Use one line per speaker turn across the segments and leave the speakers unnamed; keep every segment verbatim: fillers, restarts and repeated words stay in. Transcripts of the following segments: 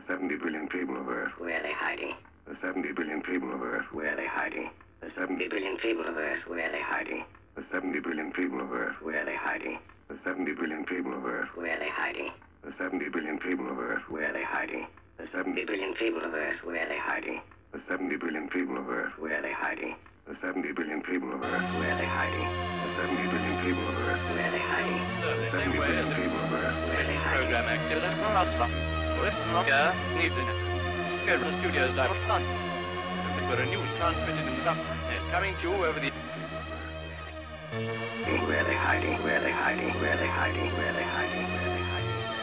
seventy billion people of Earth.
Where are they hiding?
The seventy billion people of Earth.
Where are they hiding? The seventy billion people of Earth. Where are they hiding?
The seventy billion people of Earth.
Where are they hiding?
The seventy billion people of Earth.
Where are they hiding?
The seventy billion people of Earth.
Where are they hiding? The seventy billion people of Earth. Where are they hiding?
The seventy billion people of Earth.
Where are they hiding?
The seventy billion people of Earth.
Where are they hiding?
The seventy billion people of Earth.
Where are they hiding?
The seventy billion people of Earth.
Where are they hiding?
Program active as well as not. With Nokia needs in it. Here the studios are fun. For a news transmitted in some coming to you over the.
Where are they hiding? Where are they hiding? Where are they hiding? Where are they hiding? Where are they hiding?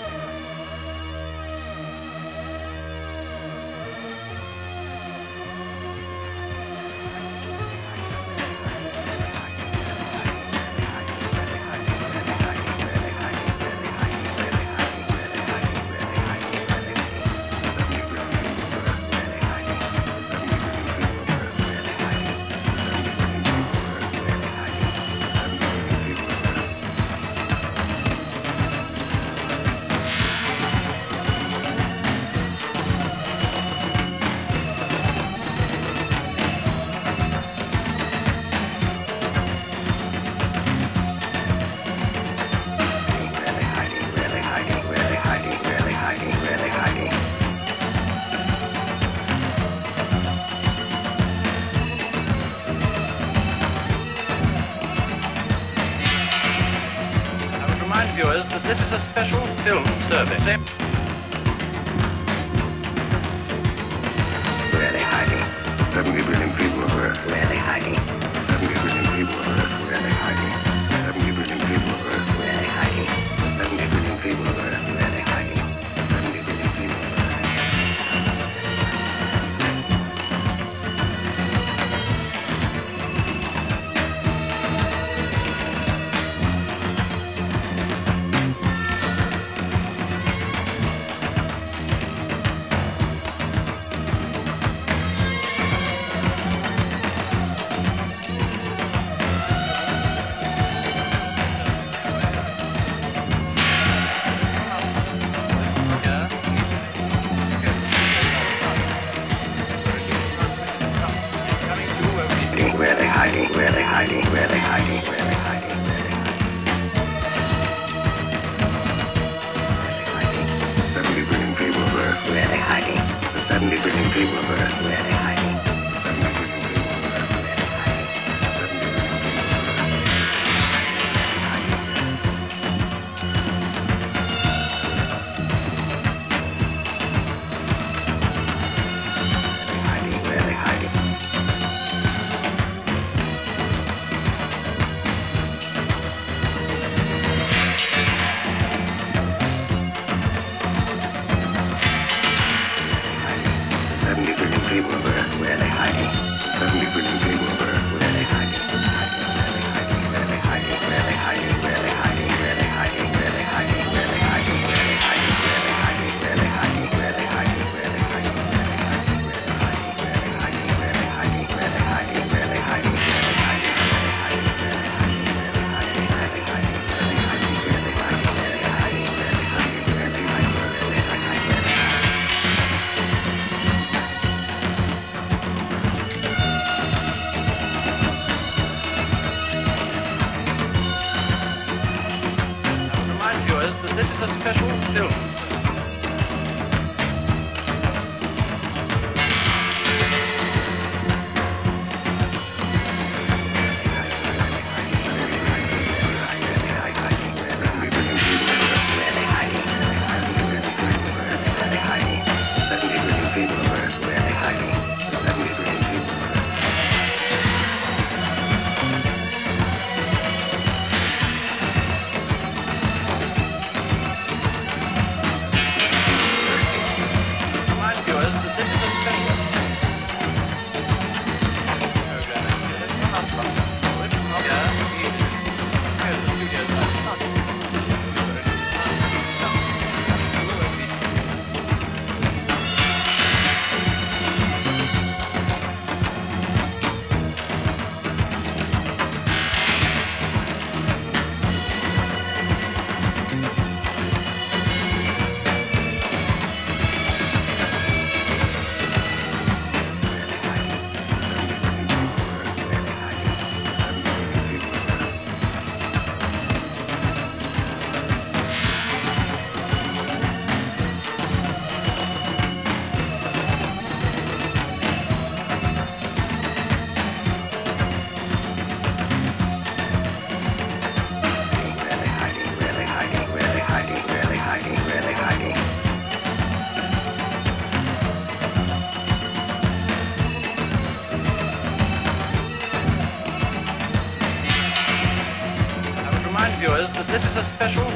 Viewers that this is a special film service.
Where are they hiding?
seventy billion people of Earth.
Where are they hiding?
seventy billion people of Earth.
Where are they hiding?
seventy billion people of Earth.
Where are they hiding?
seventy billion people of Earth.
Where are they hiding?
seventy billion people of Earth.
Where are they hiding? Where are they hiding? Where are they hiding? Where are they hiding? Where are they hiding?
seventy billion people of Earth.
Where are they hiding?
The seventy billion people of Earth.
Where are they hiding?
seventy billion people of Earth.
Where are they hiding?
seventy billion people of Earth.
Where are they hiding?
seventy billion people of Earth.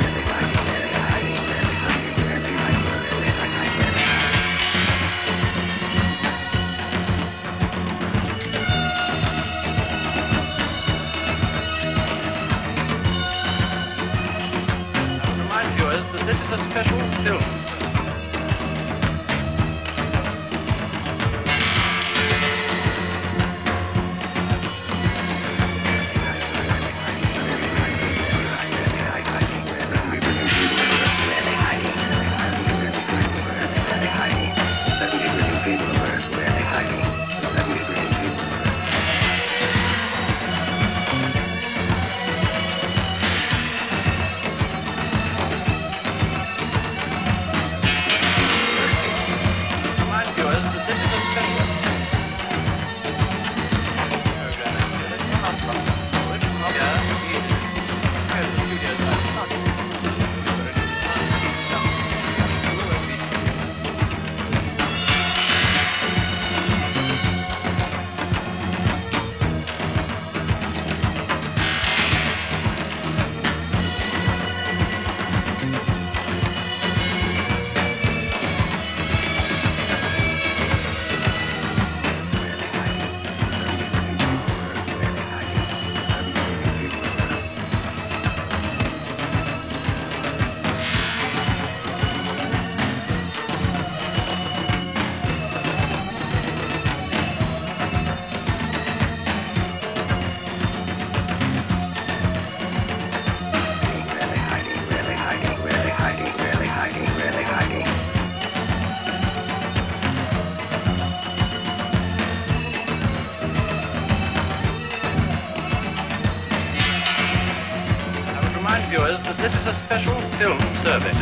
This is a special film. Viewers that this is a special film service.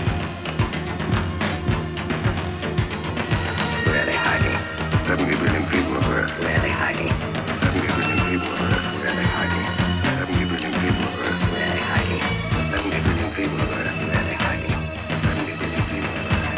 Where are they hiding? seventy billion people on Earth.
Where are they hiding?
seventy billion people on Earth. Where are they hiding? seventy billion people on Earth.
Where are they hiding?
seventy billion people on Earth.
Where are they hiding?
seventy billion people on Earth.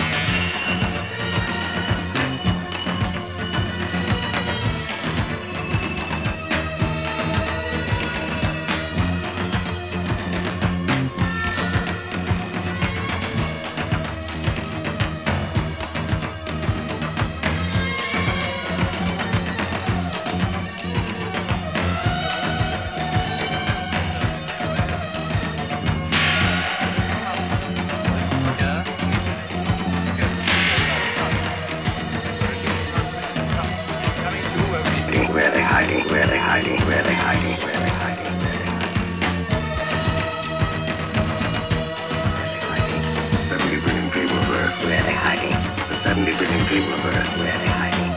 Where are they hiding? Where are they hiding? Where are they hiding? Where are they hiding? Where are they hiding?
seventy people of Earth, where are they hiding?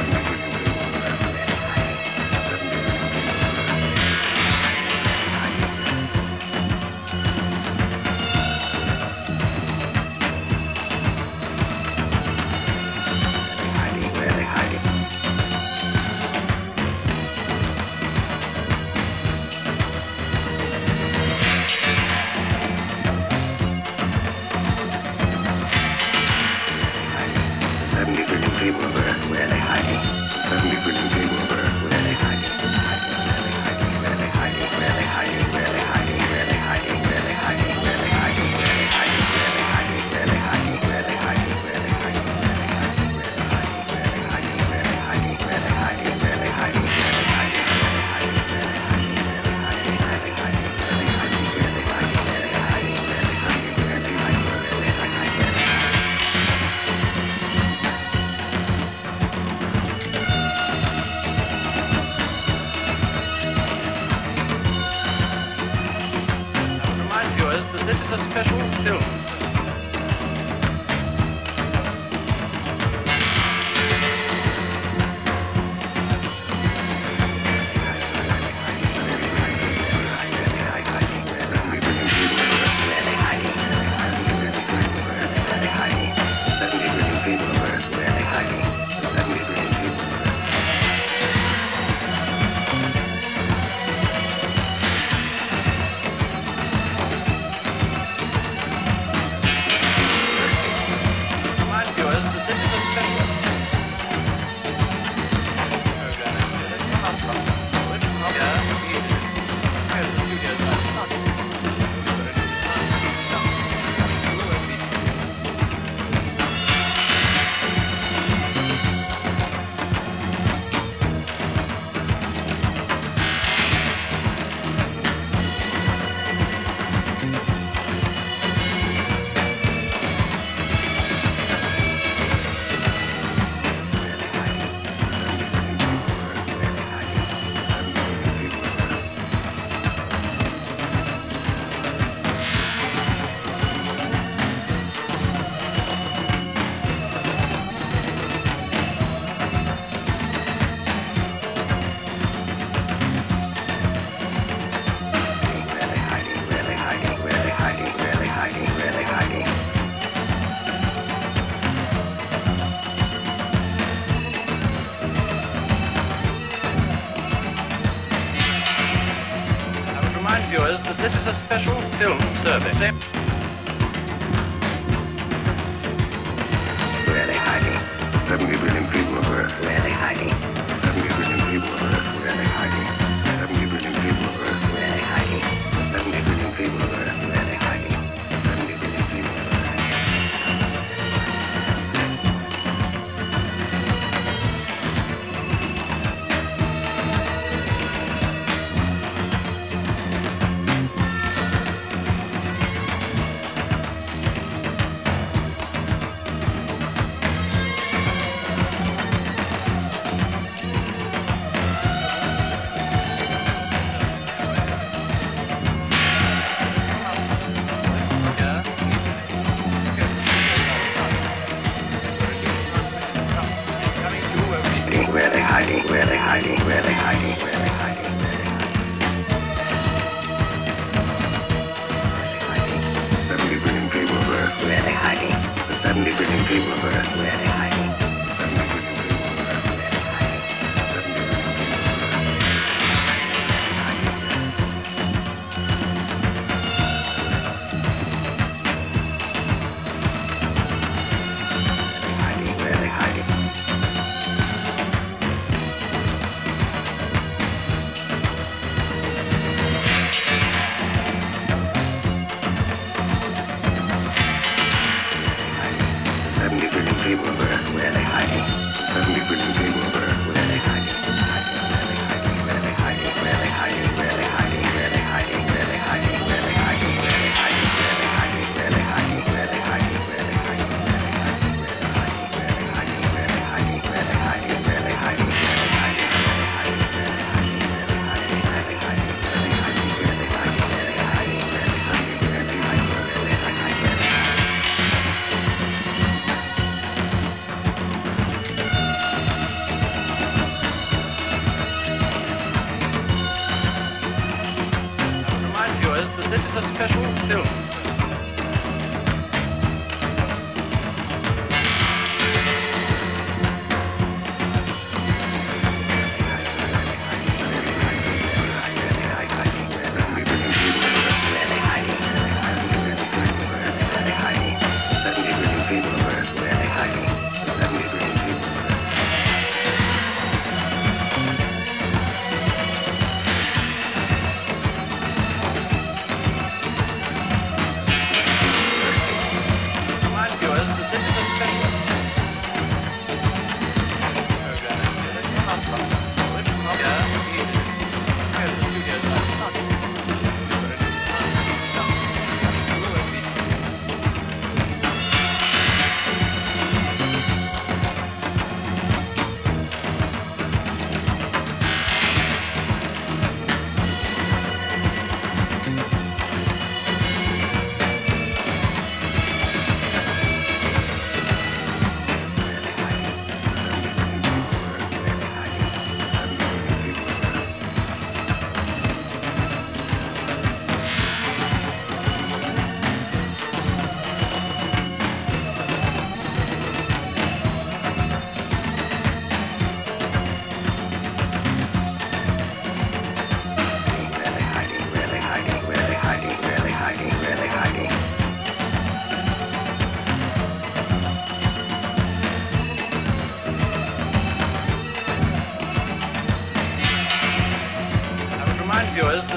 Viewers, that this is a special film service.
Where are they hiding? seventy billion people of Earth. Where are they hiding? seventy billion people of Earth. Where are they hiding? seventy billion people of Earth. Where are they hiding? seventy billion people of Earth. Where are they hiding? seventy billion people of Earth. Where are they hiding? Where are they hiding? Where are they hiding? Where are they hiding? seventy billion people of Earth. Where are they hiding? The seventy billion people of Earth. Where are they hiding? seventy billion people of Earth.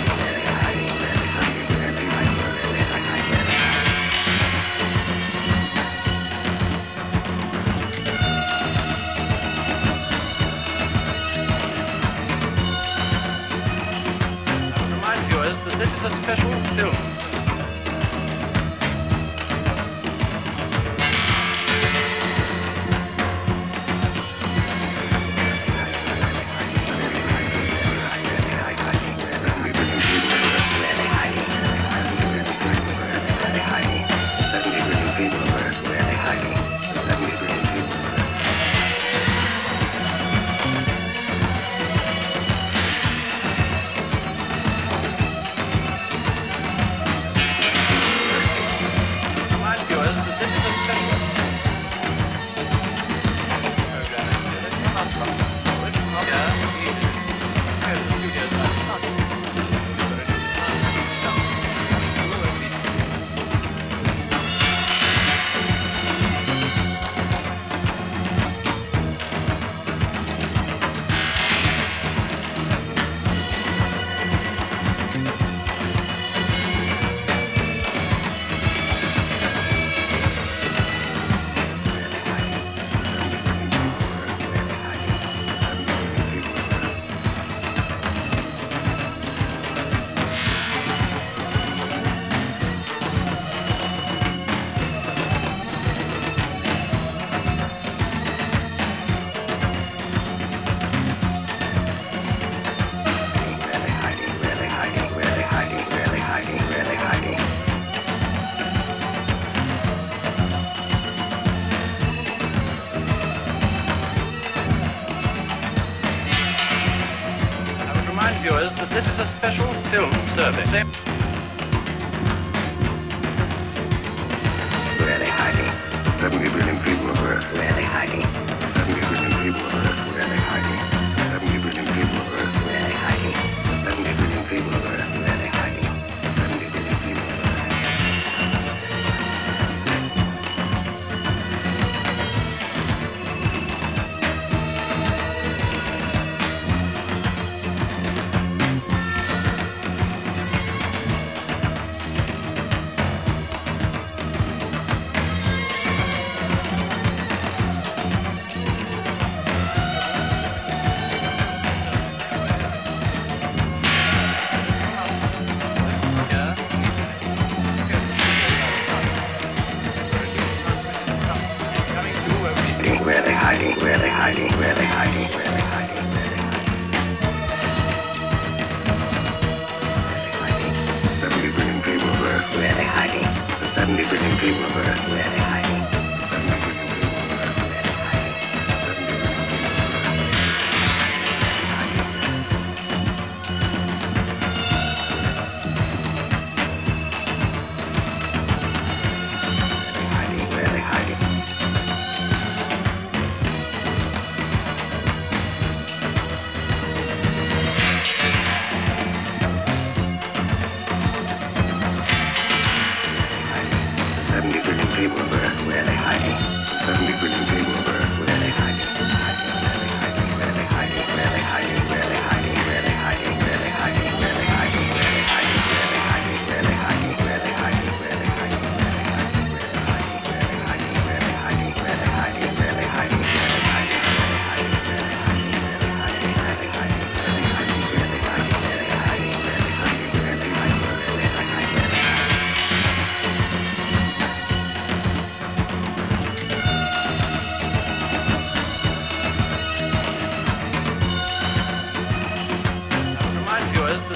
This is a special film. Viewers that this is a special film service.
Where are they hiding? seventy billion people on Earth. Where are they hiding? seventy billion people on Earth. Where are they hiding? seventy billion people on Earth. Where are they hiding? seventy billion people on Earth. Where are they hiding? seventy billion people on Earth. Where are they hiding? Where are they hiding? Where are they hiding? Where are they hiding? Where are they hiding?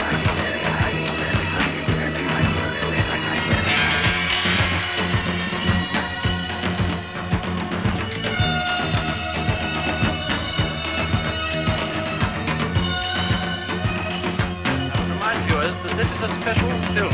This is a special film.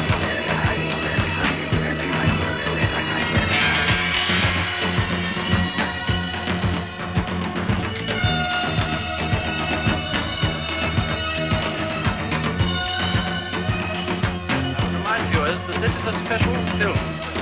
This is a special film.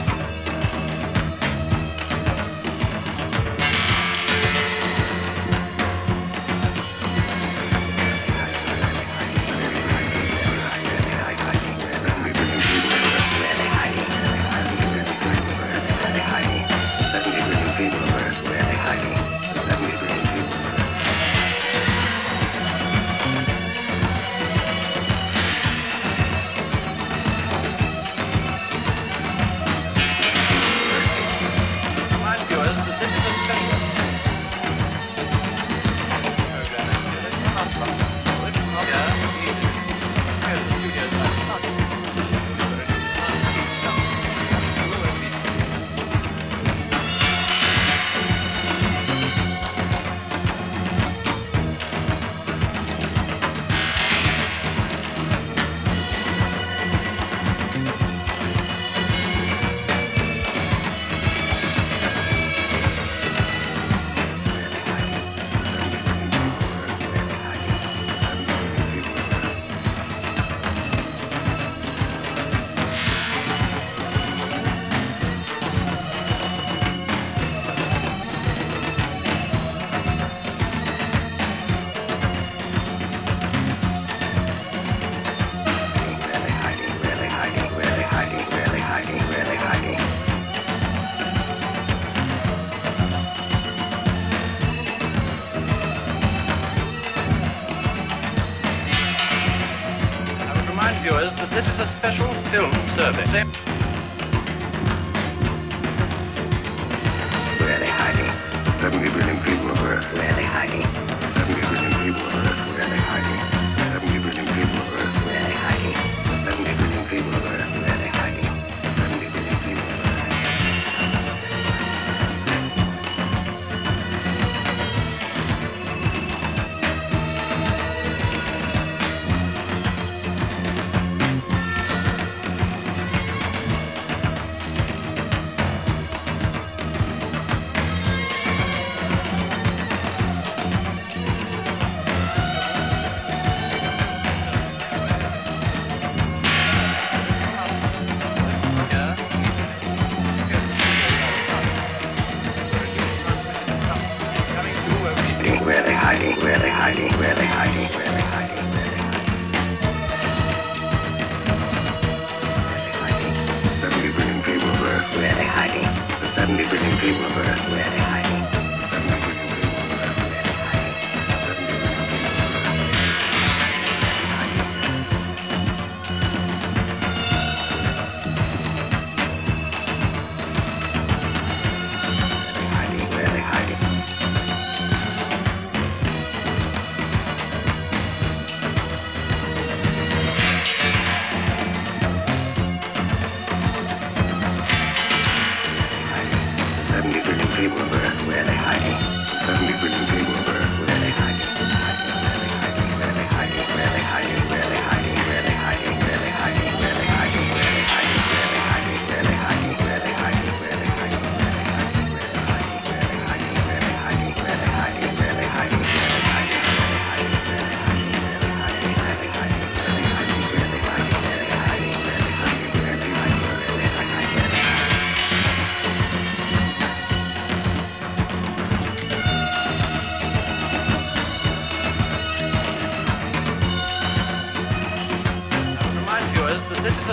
Viewers that this is a special film service.
Where are they hiding? seventy billion people on Earth. Where are they hiding? seventy billion people on Earth. Where are they hiding? seventy billion people on Earth. Where are they hiding? seventy billion people on Earth. Where are they hiding? seventy billion people on Earth.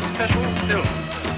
special film.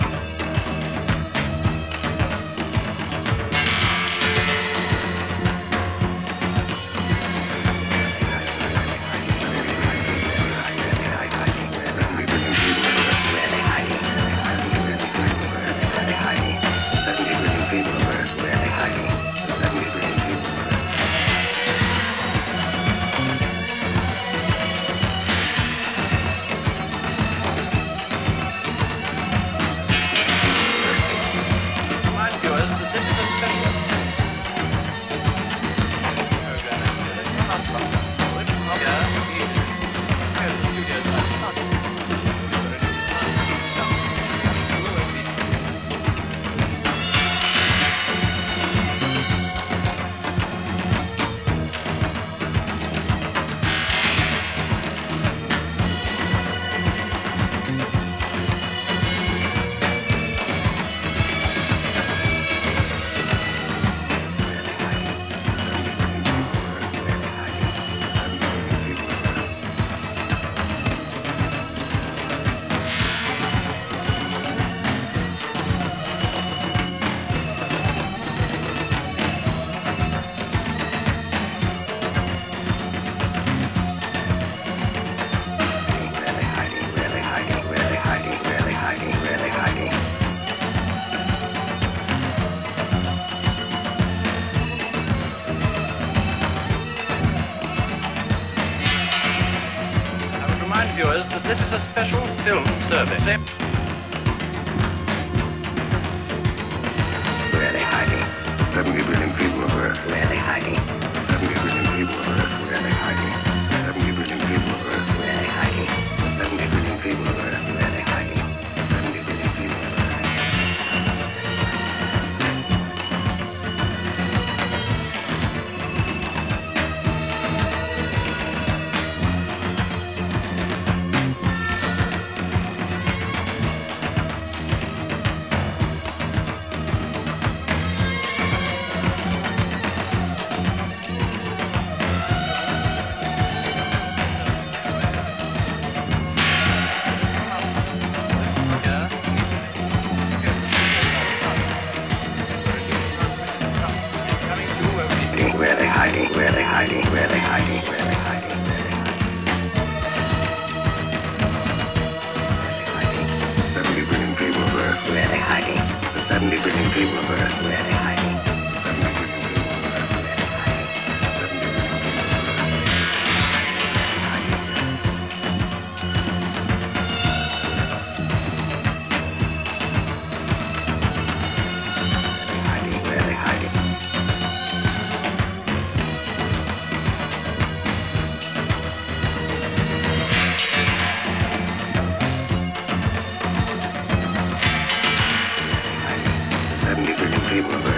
Viewers that this is a special film service.
Where are they hiding? seventy billion people of Earth. Where are they hiding? seventy billion people of Earth. Where are they hiding? seventy billion people of Earth. Where are they hiding? seventy billion people of Earth. Where are they hiding? seventy billion people of Earth. Where are they hiding? Where are they hiding? Where are they hiding? Where are they hiding? Where are they hiding? seventy billion people of Earth. Where are they hiding? The seventy billion people of Earth. Where are they hiding? seventy billion people of Earth. Where are they hiding? seventy billion people of Earth. Where are they hiding? seventy billion people of Earth.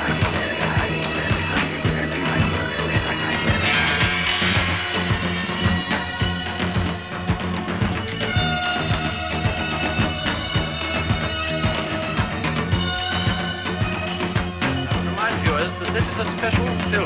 This is a special film.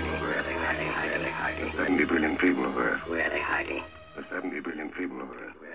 seventy billion people of Earth.
Where are they hiding?
The seventy billion people of Earth.